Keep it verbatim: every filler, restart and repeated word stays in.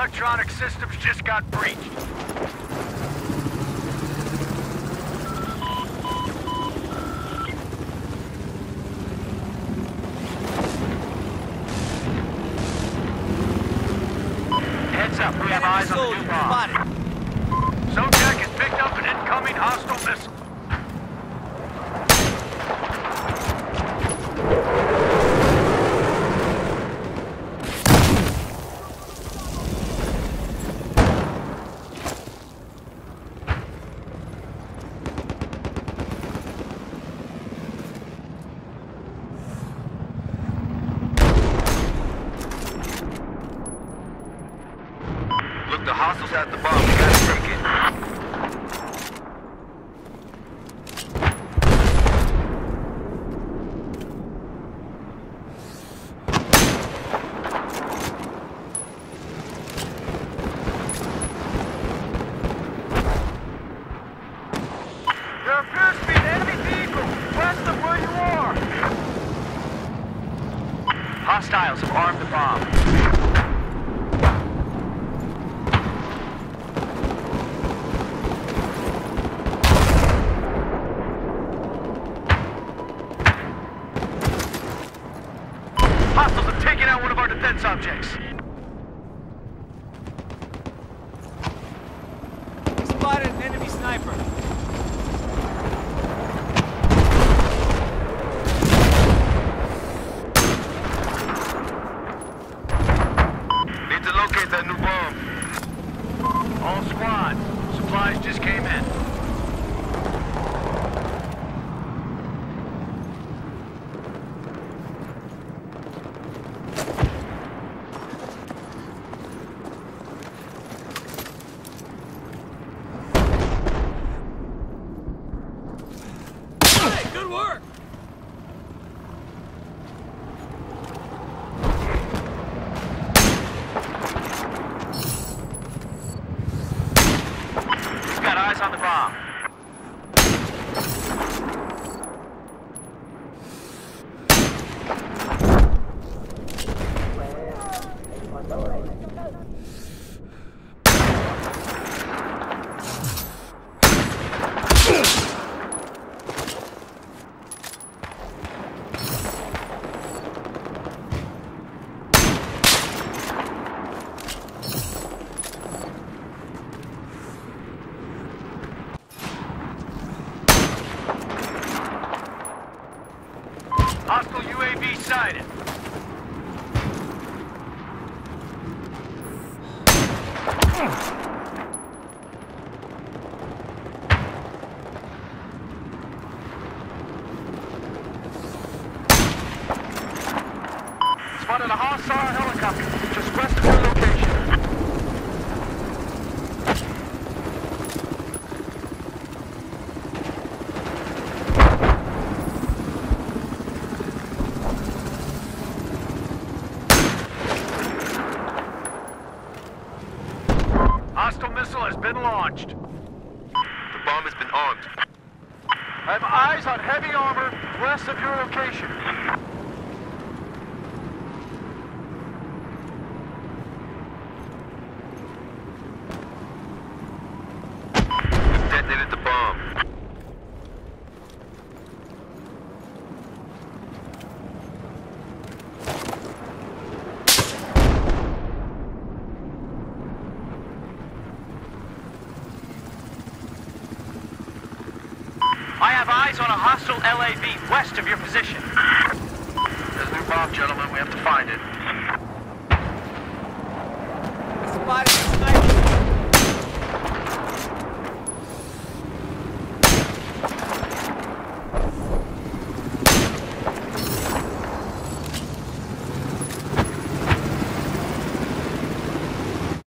Electronic systems just got breached. Heads up, we have eyes on the new bomb. Zodiac has picked up an incoming hostile missile. Look, the hostiles at the bomb. We gotta take it. There appears to be an enemy vehicle west of where you are. Hostiles have armed the bomb. Hostiles have taken out one of our defense objects. Spotted an enemy sniper. Need to locate that new bomb. All squads, supplies just came in. Good work! We've got eyes on the bomb. Hostile U A V sighted. Spotted a hostile helicopter just west of your location. Hostile missile has been launched. The bomb has been armed. I have eyes on heavy armor west of your location. We've detonated the bomb. I have eyes on a hostile L A V west of your position. There's a new bomb, gentlemen. We have to find it.